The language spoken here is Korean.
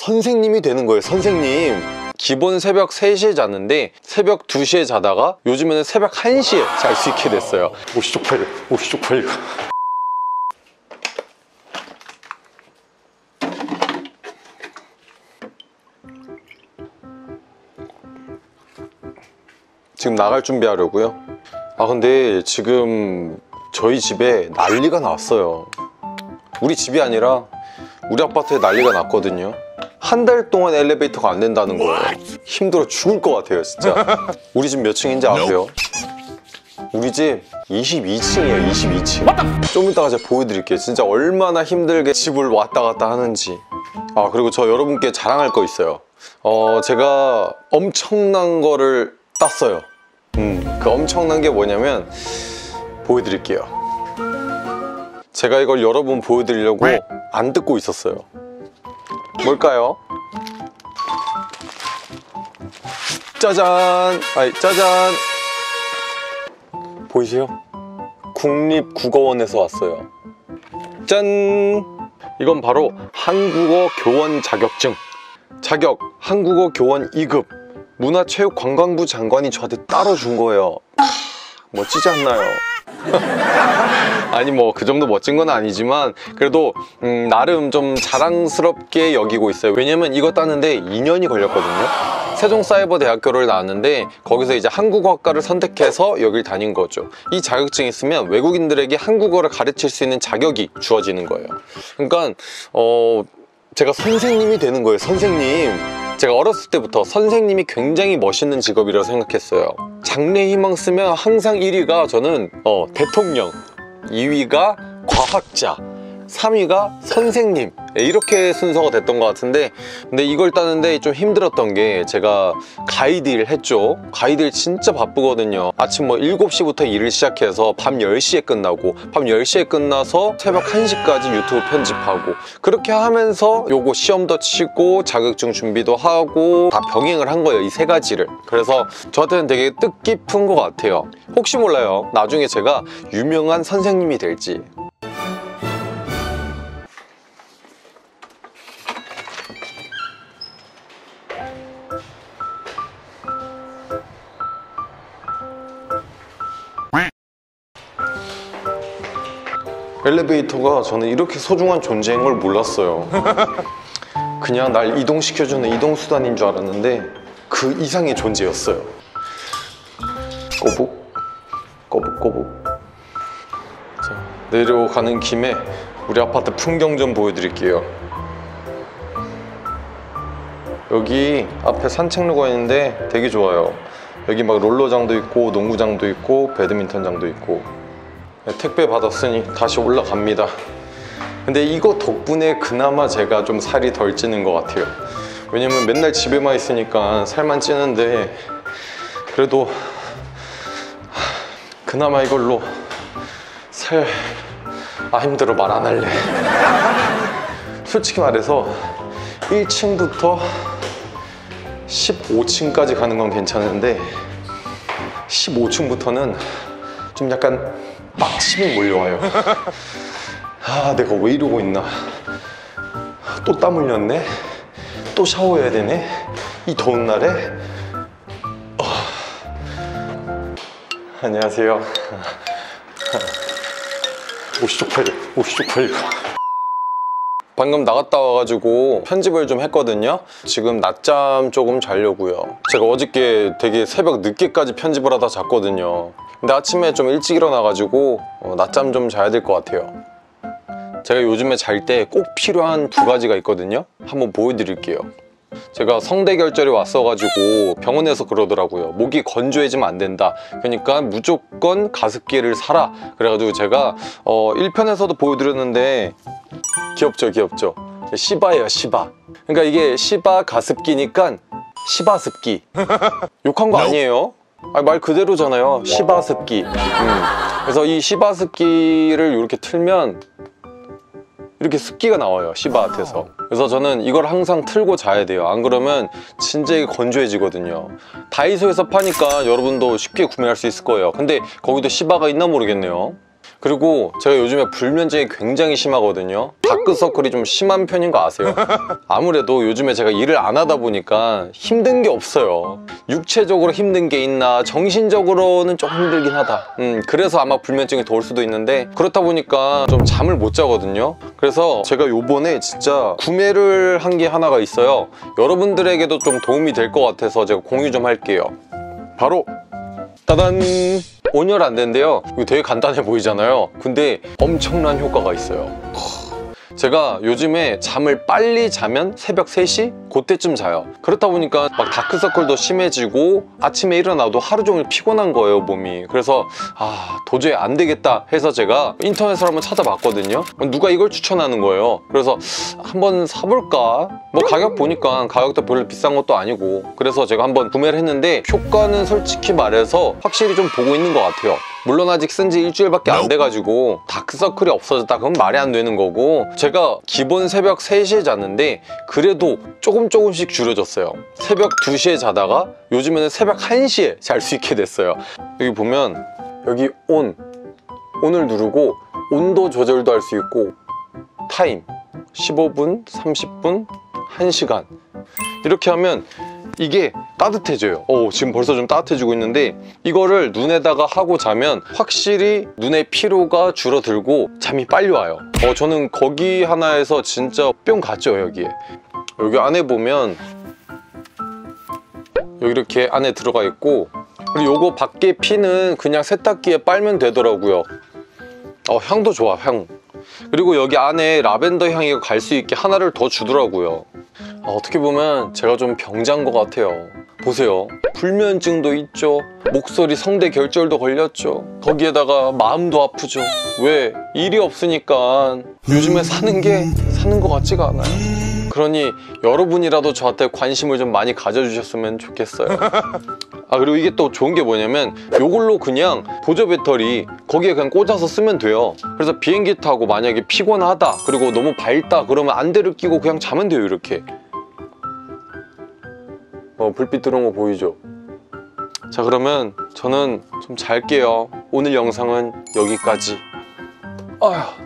선생님이 되는 거예요. 선생님. 기본 새벽 3시에 잤는데 새벽 2시에 자다가 요즘에는 새벽 1시에 잘 수 있게 됐어요. 옷이 쪽팔려. 옷이 쪽팔려. 지금 나갈 준비하려고요. 아 근데 지금 저희 집에 난리가 났어요. 우리 집이 아니라 우리 아파트에 난리가 났거든요. 한 달 동안 엘리베이터가 안 된다는 거예요. 힘들어 죽을 것 같아요 진짜. 우리 집 몇 층인지 아세요? 우리 집 22층이에요. 22층. 좀 이따가 제가 보여드릴게요. 진짜 얼마나 힘들게 집을 왔다 갔다 하는지. 아 그리고 저 여러분께 자랑할 거 있어요. 제가 엄청난 거를 땄어요. 그 엄청난 게 뭐냐면 보여드릴게요. 제가 이걸 여러분 보여드리려고 안 듣고 있었어요. 뭘까요? 짜잔! 아니 짜잔! 보이세요? 국립국어원에서 왔어요. 짠! 이건 바로 한국어 교원 자격증. 자격 한국어 교원 2급. 문화체육관광부 장관이 저한테 따로 준 거예요. 멋지지 않나요? 아니 뭐 그 정도 멋진 건 아니지만 그래도 나름 좀 자랑스럽게 여기고 있어요. 왜냐면 이거 따는데 2년이 걸렸거든요. 세종사이버대학교를 나왔는데 거기서 이제 한국어학과를 선택해서 여길 다닌 거죠. 이 자격증이 있으면 외국인들에게 한국어를 가르칠 수 있는 자격이 주어지는 거예요. 그러니까 제가 선생님이 되는 거예요. 선생님. 제가 어렸을 때부터 선생님이 굉장히 멋있는 직업이라고 생각했어요. 장래희망 쓰면 항상 1위가 저는 대통령, 2위가 과학자, 3위가 선생님, 이렇게 순서가 됐던 것 같은데, 근데 이걸 따는데 좀 힘들었던 게 제가 가이드 일 했죠. 가이드 일 진짜 바쁘거든요. 아침 뭐 7시부터 일을 시작해서 밤 10시에 끝나고, 밤 10시에 끝나서 새벽 1시까지 유튜브 편집하고, 그렇게 하면서 요거 시험도 치고 자격증 준비도 하고 다 병행을 한 거예요, 이 세 가지를. 그래서 저한테는 되게 뜻깊은 것 같아요. 혹시 몰라요, 나중에 제가 유명한 선생님이 될지. 엘리베이터가 저는 이렇게 소중한 존재인 걸 몰랐어요. 그냥 날 이동시켜주는 이동수단인 줄 알았는데 그 이상의 존재였어요. 꼬북 꼬북 꼬북. 자, 내려가는 김에 우리 아파트 풍경 좀 보여드릴게요. 여기 앞에 산책로가 있는데 되게 좋아요. 여기 막 롤러장도 있고 농구장도 있고 배드민턴장도 있고. 택배 받았으니 다시 올라갑니다. 근데 이거 덕분에 그나마 제가 좀 살이 덜 찌는 것 같아요. 왜냐면 맨날 집에만 있으니까 살만 찌는데 그래도 그나마 이걸로 살... 아 힘들어, 말 안 할래. 솔직히 말해서 1층부터 15층까지 가는 건 괜찮은데 15층부터는 좀 약간 막심이 몰려와요. 아 내가 왜 이러고 있나. 또 땀 흘렸네. 또 샤워해야 되네. 이 더운 날에. 안녕하세요. 옷이 쪽팔려. 옷이 쪽팔려. 방금 나갔다 와가지고 편집을 좀 했거든요. 지금 낮잠 조금 자려고요. 제가 어저께 되게 새벽 늦게까지 편집을 하다 잤거든요. 근데 아침에 좀 일찍 일어나가지고 낮잠 좀 자야 될 것 같아요. 제가 요즘에 잘 때 꼭 필요한 2가지가 있거든요. 한번 보여드릴게요. 제가 성대결절이 왔어가지고 병원에서 그러더라고요. 목이 건조해지면 안 된다. 그러니까 무조건 가습기를 사라. 그래가지고 제가 1편에서도 보여드렸는데 귀엽죠, 귀엽죠? 시바예요, 시바. 그러니까 이게 시바 가습기니까 시바습기. 욕한 거 아니에요. 아니, 말 그대로잖아요. 시바습기. 그래서 이 시바습기를 이렇게 틀면 이렇게 습기가 나와요, 시바한테서. 그래서 저는 이걸 항상 틀고 자야 돼요. 안 그러면 진짜 건조해지거든요. 다이소에서 파니까 여러분도 쉽게 구매할 수 있을 거예요. 근데 거기도 시바가 있나 모르겠네요. 그리고 제가 요즘에 불면증이 굉장히 심하거든요. 다크서클이 좀 심한 편인 거 아세요? 아무래도 요즘에 제가 일을 안 하다 보니까 힘든 게 없어요. 육체적으로 힘든 게 있나 정신적으로는 좀 힘들긴 하다. 그래서 아마 불면증이 더 올 수도 있는데, 그렇다 보니까 좀 잠을 못 자거든요. 그래서 제가 요번에 진짜 구매를 한 게 하나가 있어요. 여러분들에게도 좀 도움이 될 것 같아서 제가 공유 좀 할게요. 바로 따단! 온열 안 된대요. 이거 되게 간단해 보이잖아요. 근데 엄청난 효과가 있어요. 제가 요즘에 잠을 빨리 자면 새벽 3시? 그때쯤 자요. 그렇다 보니까 막 다크서클도 심해지고 아침에 일어나도 하루 종일 피곤한 거예요, 몸이. 그래서 도저히 안 되겠다 해서 제가 인터넷을 한번 찾아봤거든요. 누가 이걸 추천하는 거예요. 그래서 한번 사볼까? 뭐 가격 보니까 가격도 별로 비싼 것도 아니고, 그래서 제가 한번 구매를 했는데 효과는 솔직히 말해서 확실히 좀 보고 있는 것 같아요. 물론 아직 쓴 지 일주일밖에 안 돼가지고 다크서클이 없어졌다 그건 말이 안 되는 거고, 제가 기본 새벽 3시에 잤는데 그래도 조금씩 줄여졌어요. 새벽 2시에 자다가 요즘에는 새벽 1시에 잘 수 있게 됐어요. 여기 보면 여기 온을 누르고 온도 조절도 할 수 있고, 타임 15분, 30분, 1시간 이렇게 하면 이게 따뜻해져요. 지금 벌써 좀 따뜻해지고 있는데, 이거를 눈에다가 하고 자면 확실히 눈의 피로가 줄어들고 잠이 빨리 와요. 저는 거기 하나에서 진짜 뿅 갔죠. 여기 안에 보면 여기 이렇게 안에 들어가 있고, 그리고 요거 밖에 피는 그냥 세탁기에 빨면 되더라고요. 향도 좋아, 향. 그리고 여기 안에 라벤더 향이 갈 수 있게 하나를 더 주더라고요. 어떻게 보면 제가 좀 병자인 것 같아요. 보세요. 불면증도 있죠. 목소리 성대 결절도 걸렸죠. 거기에다가 마음도 아프죠. 왜? 일이 없으니까. 요즘에 사는 것 같지가 않아요. 그러니 여러분이라도 저한테 관심을 좀 많이 가져주셨으면 좋겠어요. 그리고 이게 또 좋은 게 뭐냐면 요걸로 그냥 보조 배터리 거기에 그냥 꽂아서 쓰면 돼요. 그래서 비행기 타고 만약에 피곤하다, 그리고 너무 밝다 그러면 안대를 끼고 그냥 자면 돼요. 이렇게 불빛 들어온 거 보이죠? 자, 그러면 저는 좀 잘게요. 오늘 영상은 여기까지. 아휴.